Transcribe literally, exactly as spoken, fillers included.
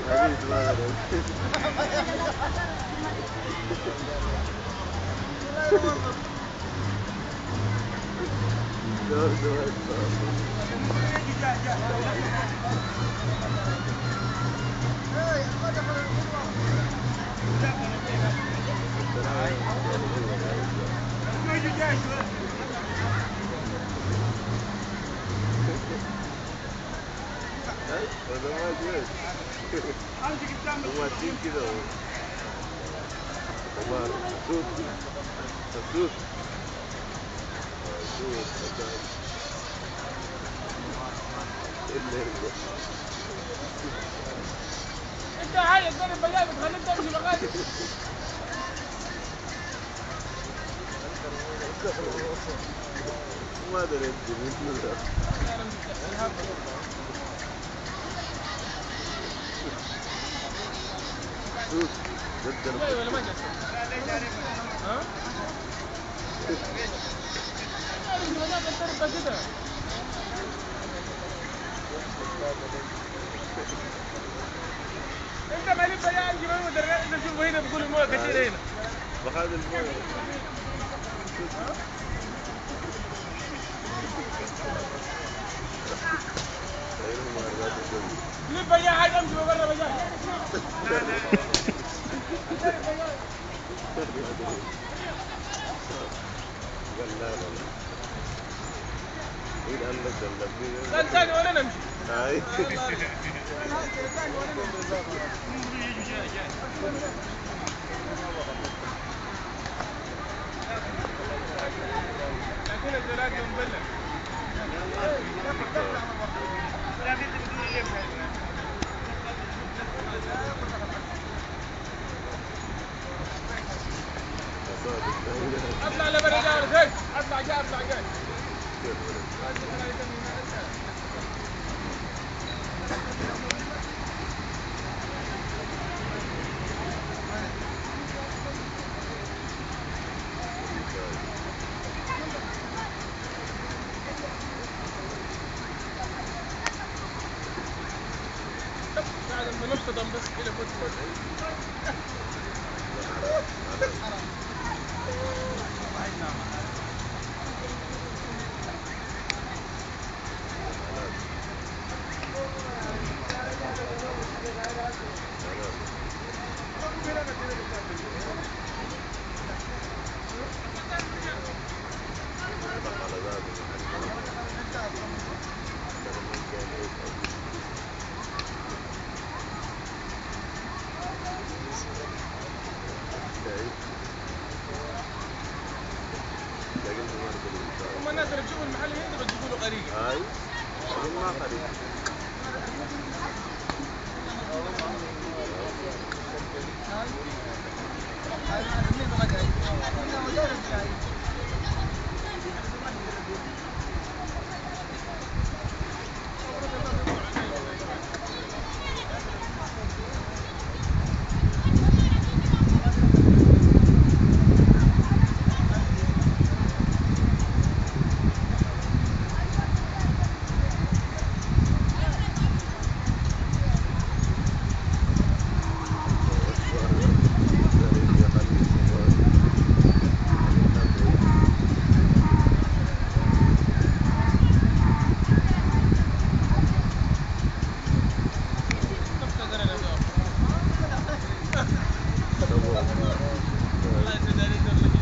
حديد ما غير دور دور هذا ما جوز المواتين كذا عمار سود سود سود إلا إلا انت عايز تضرب بياض بتخليك تمشي مغادر ما ادري انت من سود جاي ولا ما جاي؟ ها؟ انت مالك بياض جمال مدرسة انت تشوفه هنا بيقول المويه كثير هنا بخاذ المويه ليه بياض عايز امشي برا بياض لا ثاني ولا نمشي هاي لكن الزولات منبلة اطلع لبرا جارك هيك اطلع جاي اطلع جاي بعد ما نفضل بس كده فوت هم الناس اللي بتشوفوا المحل هنا بتجيبوا له غريقه هاي ما خريج الله يسعدك